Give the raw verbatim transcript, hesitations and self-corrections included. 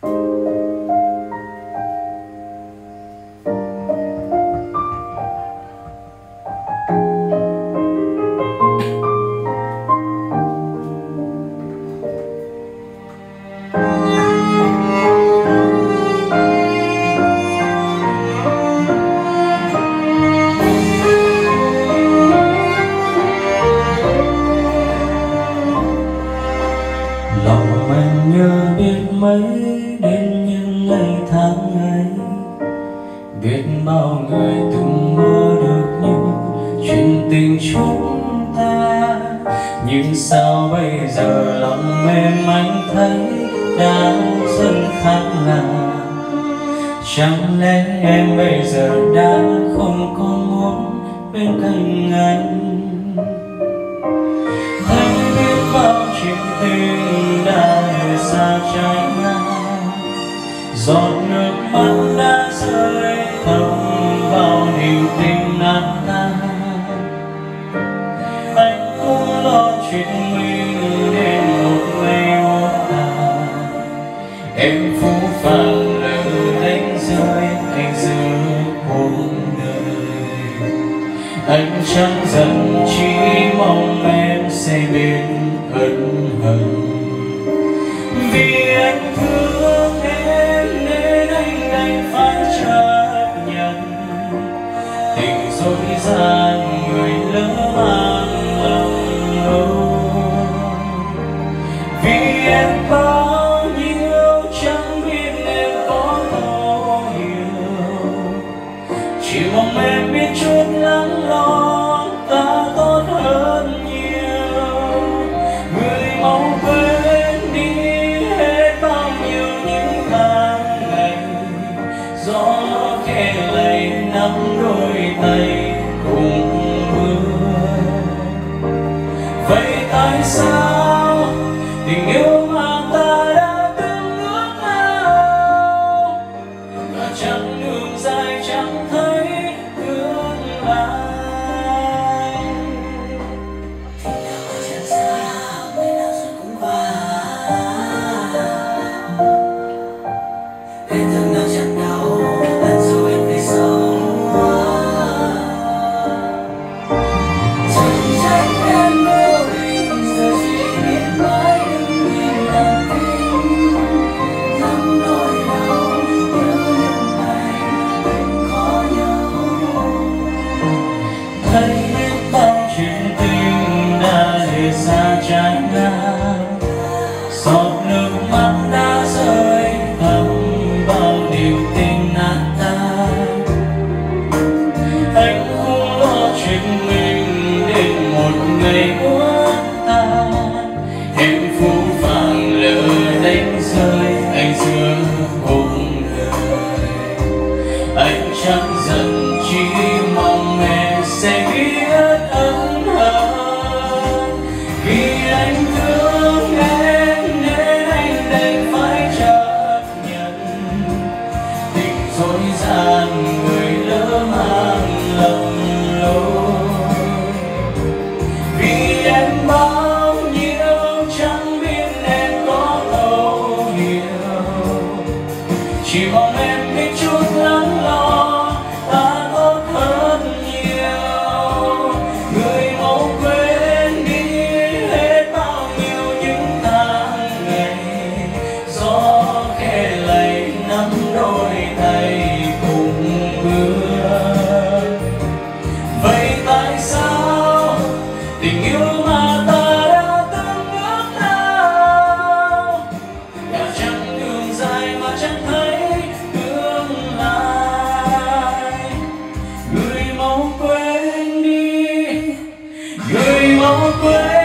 Lòng anh nhớ biết mấy đến những ngày tháng ấy, biết bao người từng mơ được những chuyện tình chúng ta. Nhưng sao bây giờ lòng em anh thấy đã dần khác lạ. Chẳng lẽ em bây giờ đã không còn muốn bên cạnh anh? Thấy biết bao chuyện tình đã lìa xa trái ngang, giọt nước mắt đã rơi thấm vào niềm tin nát tan. Anh cũng lo chuyện mình đến một ngày một tàn. Em phũ phàng lỡ đánh rơi anh giữa cuộc đời. Anh chẳng dần chỉ mong em sẽ biết ân hận. Vì anh thương em nên anh đành phải chấp nhận tình dối gian người lỡ mang lòng lâu. Vì em bao nhiêu chẳng biết em có thấu hiểu, chỉ mong em biết chút lắng lo ta tốt hơn nhiều. Người mau quên đi hết bao nhiêu những tháng ngày, gió khẽ lay nắm đôi tay cùng mưa. Vậy tại sao tình yêu mà ta đã từng ước ao đã chẳng đường dài chẳng thấy tương lai? Thấy biết bao chuyện tình đã lìa xa trái ngang, giọt nước mắt đã rơi thấm vào niềm tin nát tan. Anh không lo chuyện mình đến một ngày uất tan. Em phũ phàng lỡ đánh rơi anh giữa cuộc đời. Anh chẳng dần chỉ mong em sẽ biết ân hận. Vì anh thương em nên anh đành phải chấp nhận tình dối gian người lỡ mang lầm lỗi. Vì em bao nhiêu chẳng biết em có thấu hiểu, chỉ mong em biết chút lắng lo ta tốt hơn nhiều. Người mau quên đi hết bao nhiêu những tháng ngày, gió khẽ lay nắm đôi tay cùng bước. Vậy tại sao tình yêu mà ta đã từng ước ao đã chẳng đường dài mà chẳng thấy tương lai? Người mau quên đi, người mau quên